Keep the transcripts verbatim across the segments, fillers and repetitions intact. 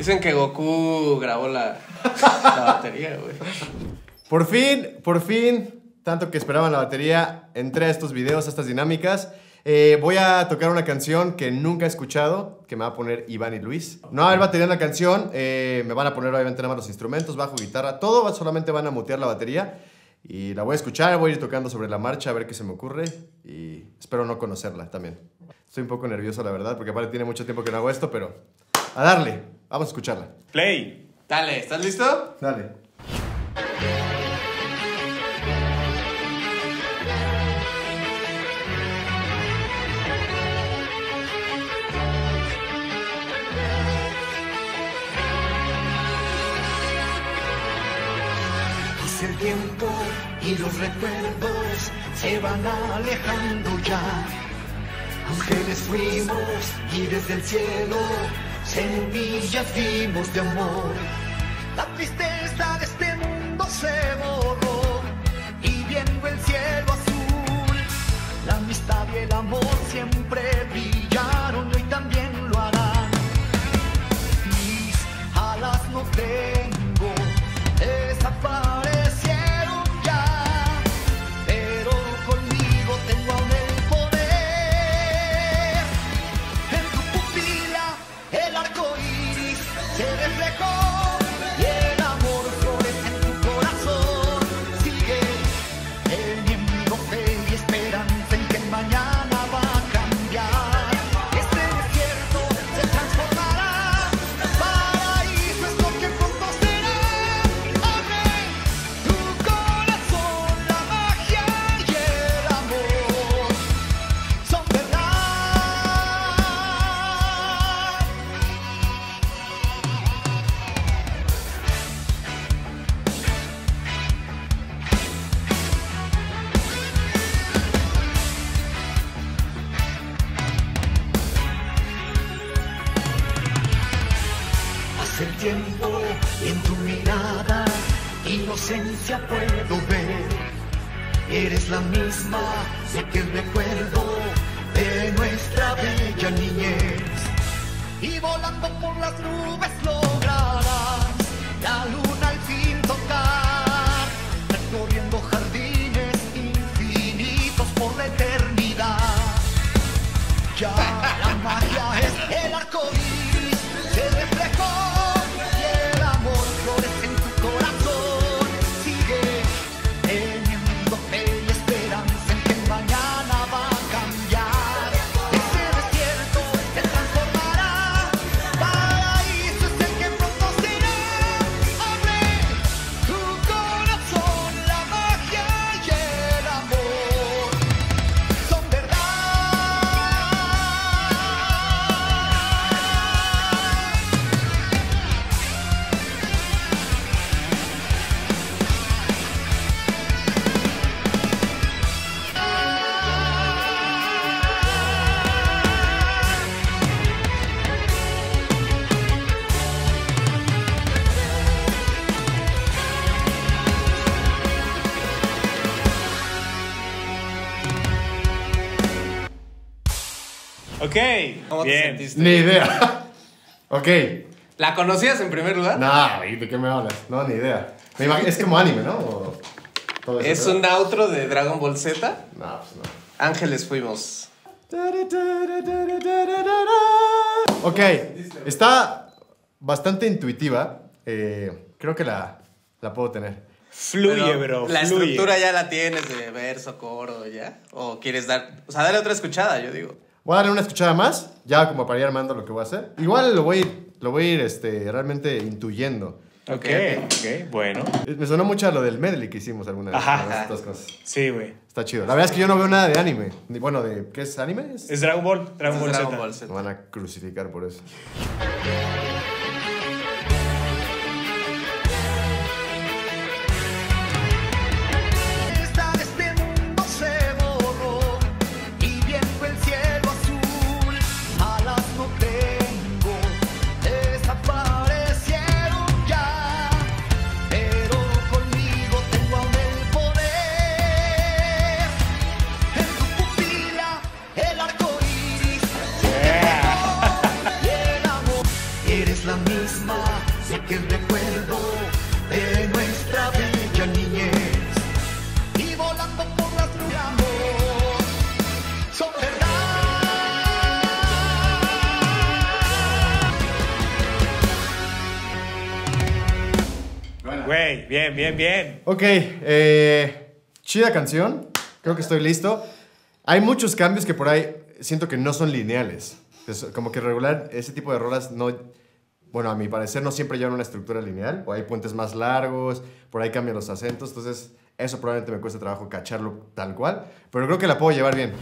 Dicen que Goku grabó la, la batería, güey. Por fin, por fin, tanto que esperaban la batería, entré a estos videos, a estas dinámicas. Eh, voy a tocar una canción que nunca he escuchado, que me va a poner Iván y Luis. No va a haber batería en la canción, eh, me van a poner obviamente nada más los instrumentos, bajo, guitarra, todo, solamente van a mutear la batería. Y la voy a escuchar, voy a ir tocando sobre la marcha a ver qué se me ocurre. Y espero no conocerla también. Estoy un poco nervioso, la verdad, porque aparte tiene mucho tiempo que no hago esto, pero a darle, vamos a escucharla. Play. Dale, ¿estás listo? Dale. Pasa el tiempo y los recuerdos se van alejando ya. Ángeles fuimos y desde el cielo semillas dimos de amor. La tristeza de este mundo se borró y viendo el cielo azul, la amistad y el amor siempre brillaron y hoy también lo harán. Mis alas no tengo, desaparecieron ya, pero conmigo tengo aún el poder. En tu pupila el arco iris se reflejó y el amor florece en tu corazón. Sigue teniendo fe y esperanza en que mañana va a cambiar. Este desierto se transformará, paraíso es lo que pronto será. Abre tu corazón, la magia y el amor son verdad. Hace tiempo en tu mirada inocencia puedo ver. Eres la misma de que el recuerdo de nuestra bella niñez. Y volando por las nubes lograrás la luna al fin tocar, recorriendo jardines infinitos por la eternidad. Ya la magia es el arco iris, se reflejó y el amor florece en tu corazón. Sigue teniendo fe y esperanza en que mañana va a cambiar. Ese desierto se transformará, paraíso es el que pronto será. Abre tu corazón, la magia y el amor son verdad. Ok. ¿Cómo te Bien. sentiste? Ni idea. Ok. ¿La conocías en primer lugar? No, ¿de qué me hablas? No, ni idea. Me imagino, es como anime, ¿no? O todo eso, Es ¿verdad? un outro de Dragon Ball Z. No, pues no. Ángeles fuimos. Ok, está bastante intuitiva. Eh, creo que la, la puedo tener. Fluye, Pero, bro. ¿La fluye. estructura ya la tienes de verso, coro, ya? ¿O quieres dar...? O sea, dale otra escuchada, yo digo. Voy a darle una escuchada más, ya como para ir armando lo que voy a hacer. Igual lo voy a ir, lo voy a ir este, realmente intuyendo. Ok, ok, bueno. Me sonó mucho a lo del medley que hicimos alguna vez. Ajá. con estas dos cosas. Sí, güey. Está chido. La verdad es que yo no veo nada de anime. Ni- Bueno, de ¿qué es anime? Es- Es Dragon Ball. Dragon Ball Dragon Z. Ball Z. Me van a crucificar por eso. Esta de este mundo se borró y viendo el cielo azul, alas no tengo, desaparecieron ya, pero conmigo tengo aún el poder. En tu pupila el arco iris se reflejó y el amor. Eres bien, bien, bien. Ok, eh, chida canción. Creo que estoy listo. Hay muchos cambios que por ahí siento que no son lineales. Es como que regular, ese tipo de rolas no... Bueno, a mi parecer no siempre llevan una estructura lineal. O hay puentes más largos, por ahí cambian los acentos. Entonces, eso probablemente me cuesta trabajo cacharlo tal cual. Pero creo que la puedo llevar bien.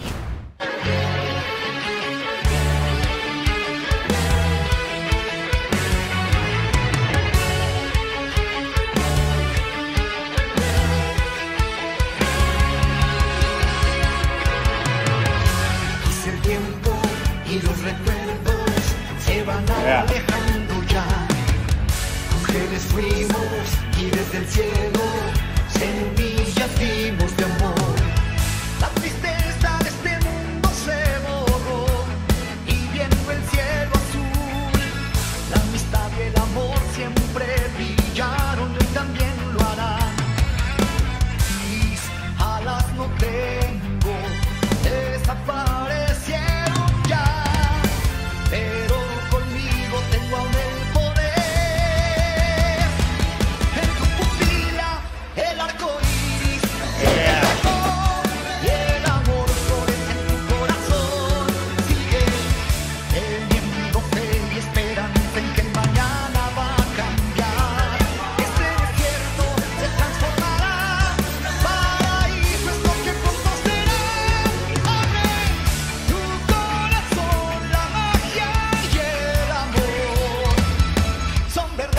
Pasa el tiempo y los recuerdos se van Yeah. alejando ya. Ángeles fuimos y desde el cielo semillas dimos de amor. La tristeza de este mundo se borró y viendo el cielo azul, la amistad y el amor siempre brillaron y también lo harán. Mis alas no tengo, desaparecieron ya, pero conmigo tengo aún el poder. En tu pupila el arco iris se reflejó y el amor florece en tu corazón. Sigue teniendo fe y esperanza en que el mañana va a cambiar. Este desierto se transformará, paraíso es lo que pronto será. Abre tu corazón, la magia y el amor son verdad.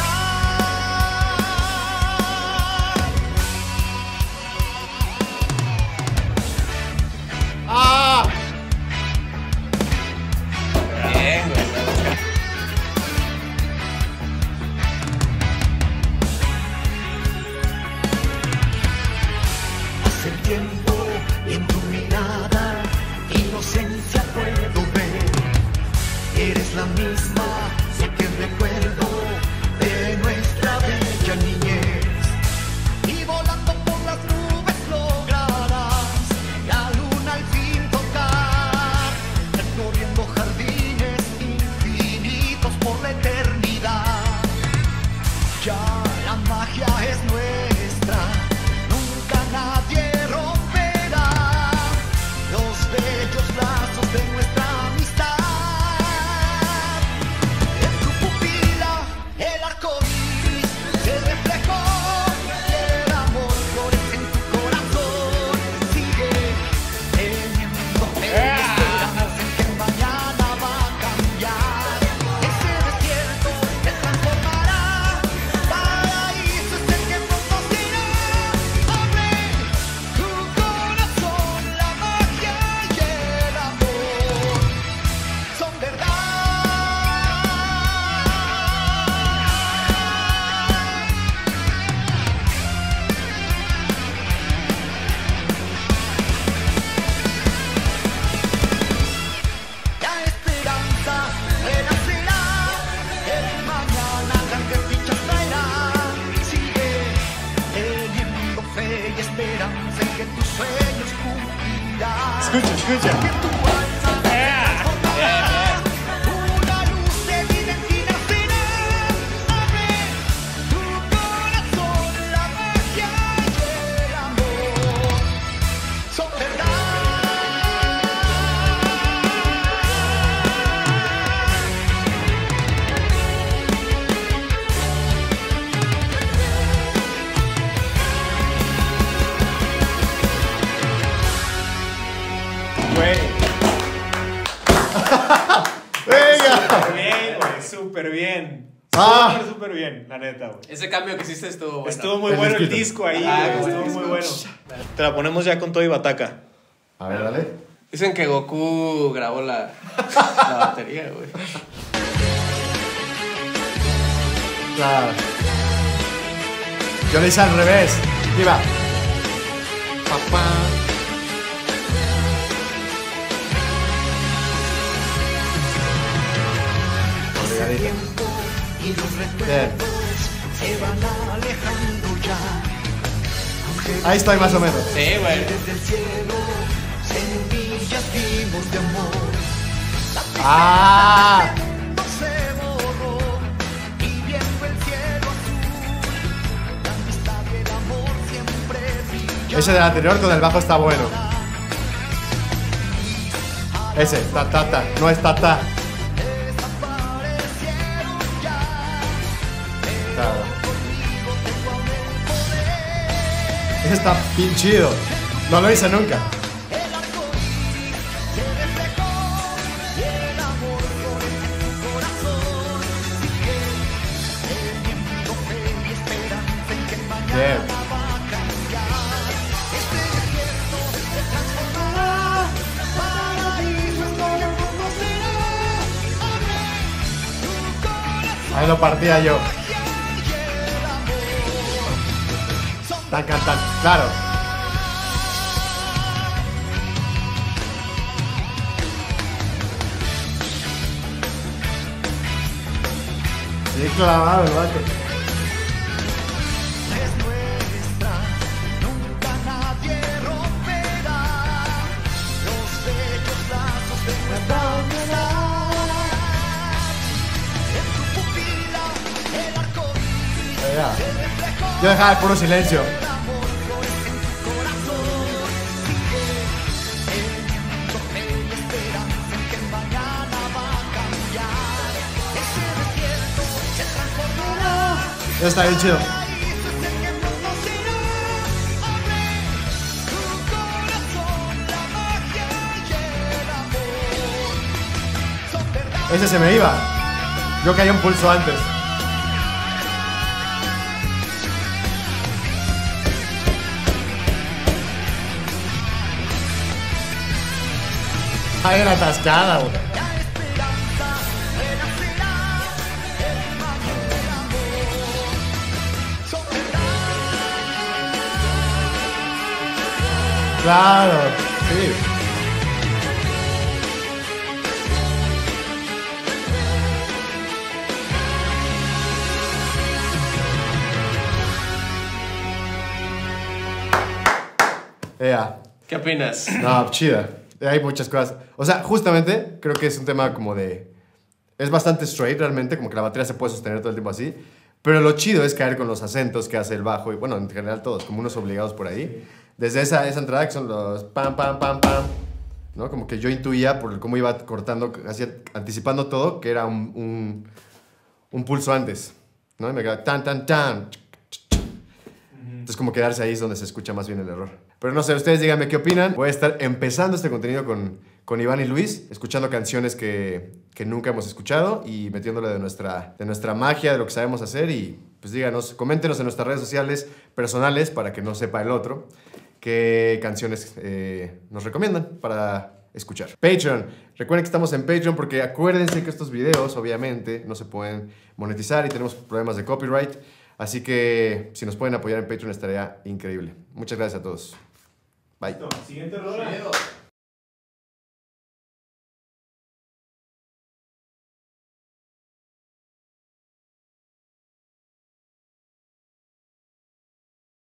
¡Ah! Bien, güey. Hace tiempo en tu mirada inocencia puedo ver. Eres la misma, sé que recuerdo de nuestra bella niñez. Y volando por las nubes lograrás la luna al fin tocar, recorriendo jardines infinitos por la eternidad. Ya la magia es nuestra, nunca nadie romperá los bellos lazos de nuestra amistad. En tu pupila el arco iris se reflejó y el amor florece en tu corazón. Sigue teniendo fe y esperanza en que el mañana va a cambiar. Ese desierto se transformará, paraíso es el que pronto será. Abre tu corazón, la magia y el amor son verdad. La esperanza renacerá, el mañana grandes dichas traerá. Sigue teniendo fe y esperanza en que tus sueños cumplirás. Escucha, escucha. Que tu alma transformará, una luz de vida en ti nacerá. Abre tu corazón, la magia y el amor son verdad. Güey, ¡Venga! súper bien, güey, súper bien. Ah. Súper, súper bien, la neta, güey. Ese cambio que hiciste estuvo bueno. Estuvo muy El bueno el disquito. disco ahí, Ah, güey, güey, estuvo el muy disco. bueno. Te la ponemos ya con todo y bataca. A ver, dale. Dicen que Goku grabó la, la batería, güey. Claro. Yo le hice al revés. Iba. Papá. Hace tiempo y los recuerdos se van alejando ya. Ahí estoy más o menos. Sí, güey. Desde el cielo semillas dimos de amor. Ah. No se borró y viendo el cielo azul, la amistad Ese del anterior con el bajo está bueno. Ese, ta ta ta, no es ta ta. Claro. Ese está bien chido. No lo hice nunca. Bien. Ahí lo partía yo. Tan cantando, claro. Sí, clavado el vato. Yo dejaba el puro silencio. Eso está bien chido. Ese se me iba. Yo caí un pulso antes. Hay una atascada, güey. Claro, sí. Ea. ¿Qué opinas? No, chida. Hay muchas cosas. O sea, justamente creo que es un tema como de... Es bastante straight realmente, como que la batería se puede sostener todo el tiempo así. Pero lo chido es caer con los acentos que hace el bajo. Y bueno, en general todos, como unos obligados por ahí. Desde esa, esa entrada que son los pam, pam, pam, pam. ¿No? Como que yo intuía por cómo iba cortando, así, anticipando todo, que era un, un, un pulso antes. ¿No? Y me quedaba tan, tan, tan. Entonces como quedarse ahí es donde se escucha más bien el error. Pero no sé, ustedes díganme qué opinan. Voy a estar empezando este contenido con, con Iván y Luis, escuchando canciones que, que nunca hemos escuchado y metiéndole de nuestra, de nuestra magia, de lo que sabemos hacer. Y pues díganos, coméntenos en nuestras redes sociales personales para que no sepa el otro qué canciones eh, nos recomiendan para escuchar. Patreon. Recuerden que estamos en Patreon porque acuérdense que estos videos obviamente no se pueden monetizar y tenemos problemas de copyright. Así que si nos pueden apoyar en Patreon estaría increíble. Muchas gracias a todos. Bye. Siguiente rola.